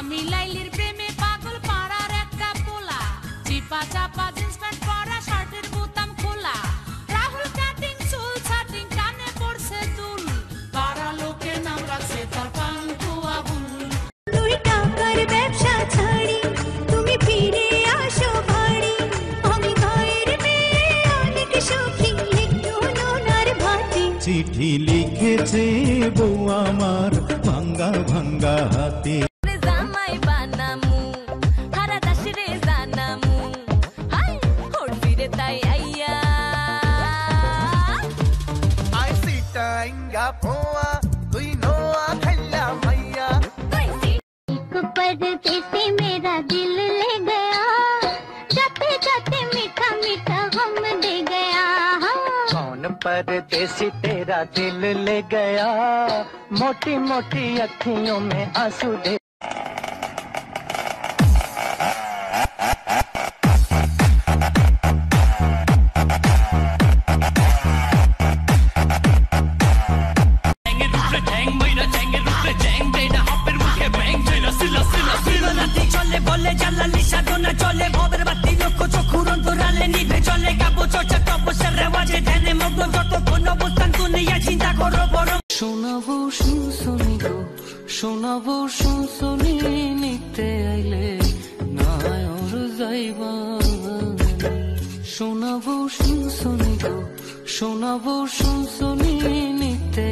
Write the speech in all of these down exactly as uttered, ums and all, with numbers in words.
আমি লাইলির প্রেমে পাগল পাড়ার একটা পোলা, চিপা চাপা জিন্স প্যান্ট পরা, শার্টের বোতাম খোলা, রাহুল কাটিং চুল ছাটিং, কানে পড়ছে দুল, পাড়া লোকে নাম রাখছে তার পান্তুয়া বুল। দুই টাকার ব্যবসা ছাড়ি তুমি ফিরে আসো বাড়ি, আমি গায়ের মেয়ে অনেক সুখী, একটু নোনার ভাতি। চিঠি লিখেছে বউ আমার ভাঙ্গা ভাঙ্গা হাতে, জামাই বানামু হারা দাসরে জানামু, হাই হোট ফিরে তাই আইয়া I see টাইঙ্গা পোয়া তুই নোয়া খাইলা মাইয়া। परदेसी मेरा दिल ले गया, जाते जाते मीठा मीठा गम दे गया। कौन परदेसी तेरा दिल ले गया, मोटी मोटी अखियों में आंसू दे। চলে বলে জালালি সাধনা চলে ভবের বাতি লক্ষ্য চক্ষুরন তোরালে নিভে চলে কাব্য চর্চা তপস্যার রেওয়াজে ধ্যানে মগ্ন যত কোন অবস্থান দুনিয়া চিন্তা করো বড়। শোনাবো শুনশুনি গো শোনাবো শুনশুনি, নিতে আইলে নায়র যাইবা, শোনাবো শুনশুনি গো শোনাবো শুনশুনি, নিতে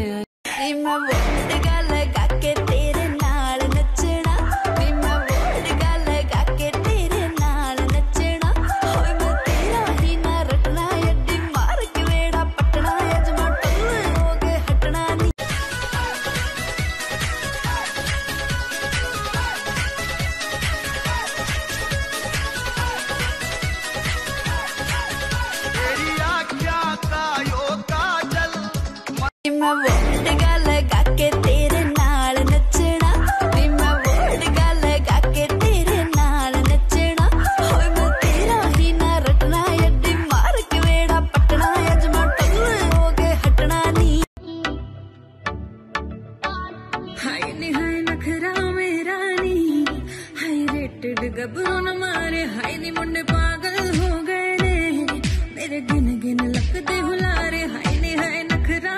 गबरों न मारे हाय नी मुंडे पागल हो गए रे, मेरे गिन गिन लगते हुलारे हाय नी हाय नखरा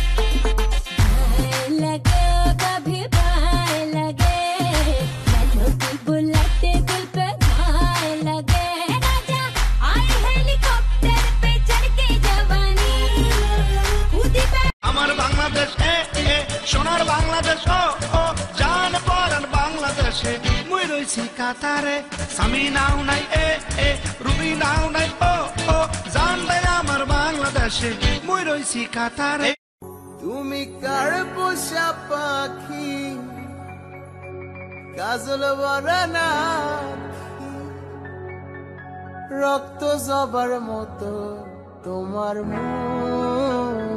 लगे कभी भाई लगे, की बुलाते दिल पे भाई लगे, राजा आए हेलीकॉप्टर पे चढ़ के जवानी कूदी पे। আমার বাংলাদেশ এ এ সোনার বাংলাদেশ ও ও জান পরান বাংলাদেশে, মুই রইছি কাতারে স্বামী নাও নাই এ এ রুবি নাও নাই ও ও জান ভাই আমার বাংলাদেশে, মুই রইছি কাতারে। তুমি কার পোষা পাখি কাজল বরনা রক্ত জবার মতো তোমার মুখ,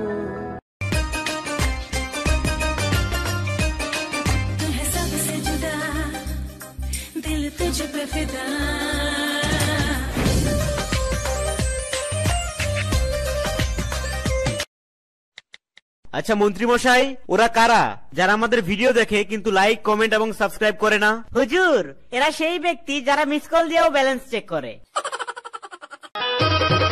तुझ पे फिदा। আচ্ছা মন্ত্রী মশাই, ওরা কারা যারা আমাদের ভিডিও দেখে কিন্তু লাইক কমেন্ট এবং সাবস্ক্রাইব করে না? হুজুর, এরা সেই ব্যক্তি যারা মিস কল দিয়েও ব্যালেন্স চেক করে।